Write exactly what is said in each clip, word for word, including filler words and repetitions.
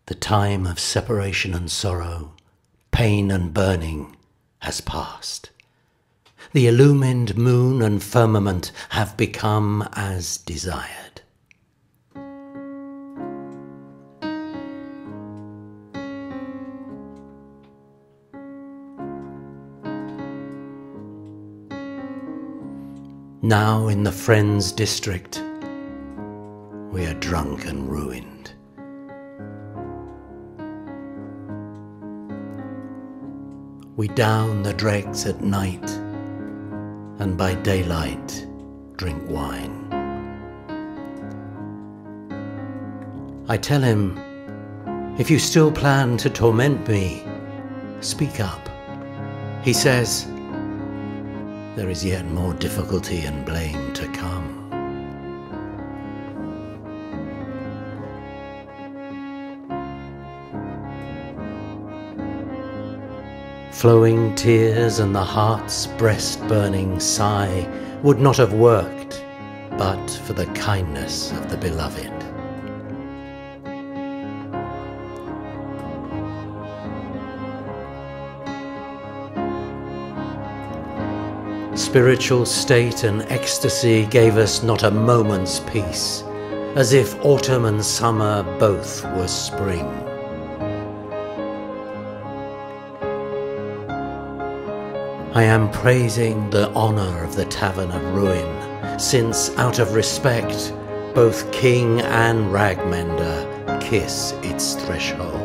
The time of separation and sorrow, pain and burning has passed. The illumined moon and firmament have become as desired. Now in the Friends district, we are drunk and ruined. We down the dregs at night, and by daylight drink wine. I tell him, if you still plan to torment me, speak up. He says, there is yet more difficulty and blame to come. Flowing tears and the heart's breast-burning sigh would not have worked but for the kindness of the beloved. Spiritual state and ecstasy gave us not a moment's peace, as if autumn and summer both were spring. I am praising the honour of the Tavern of Ruin, since out of respect both king and ragmender kiss its threshold.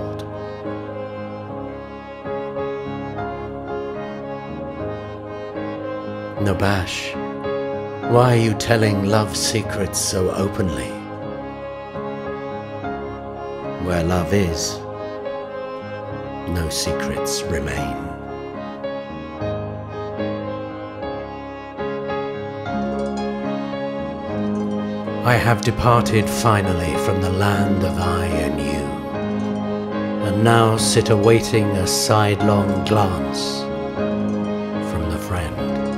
Nurbakhsh, why are you telling love secrets so openly? Where love is, no secrets remain. I have departed finally from the land of I and you, and now sit awaiting a sidelong glance from the friend.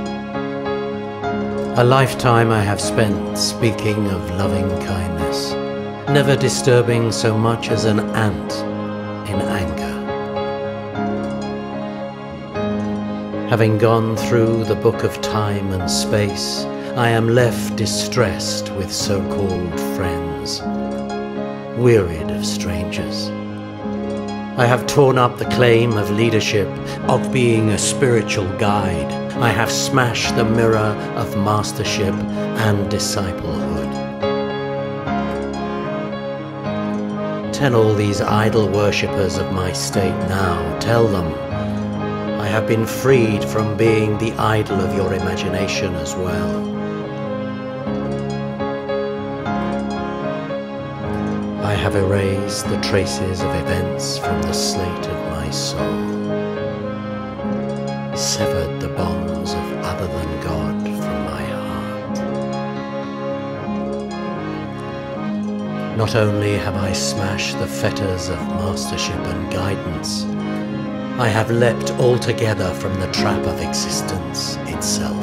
A lifetime I have spent speaking of loving kindness, never disturbing so much as an ant in anger. Having gone through the book of time and space, I am left distressed with so-called friends, wearied of strangers. I have torn up the claim of leadership, of being a spiritual guide. I have smashed the mirror of mastership and disciplehood. Tell all these idol worshippers of my state now, tell them, I have been freed from being the idol of your imagination as well. I have erased the traces of events from the slate of my soul, severed the bonds of other than God from my heart. Not only have I smashed the fetters of mastership and guidance, I have leapt altogether from the trap of existence itself.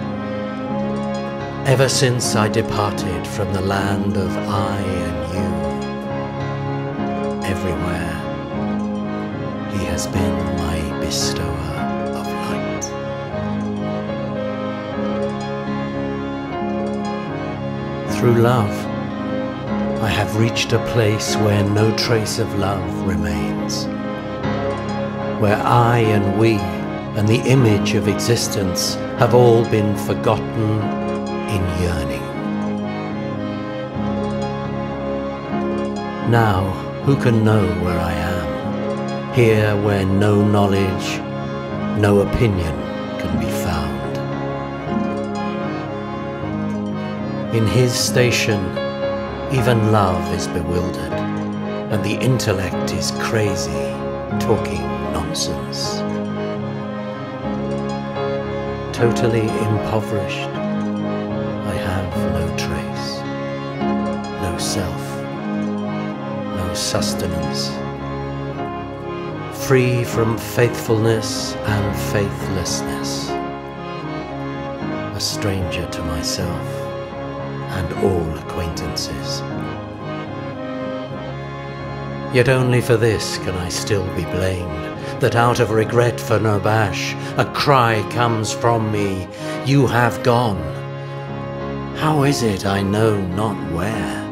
Ever since I departed from the land of I and you, everywhere he has been my bestower of light. Through love, I have reached a place where no trace of love remains, where I and we and the image of existence have all been forgotten in yearning. Now, who can know where I am, here where no knowledge, no opinion can be found? In his station, even love is bewildered, and the intellect is crazy, talking nonsense. Totally impoverished, I have no trace, no self, no sustenance, free from faithfulness and faithlessness, a stranger to myself and all acquaintances. Yet only for this can I still be blamed, that out of regret for Nurbakhsh, a cry comes from me, you have gone. How is it I know not where?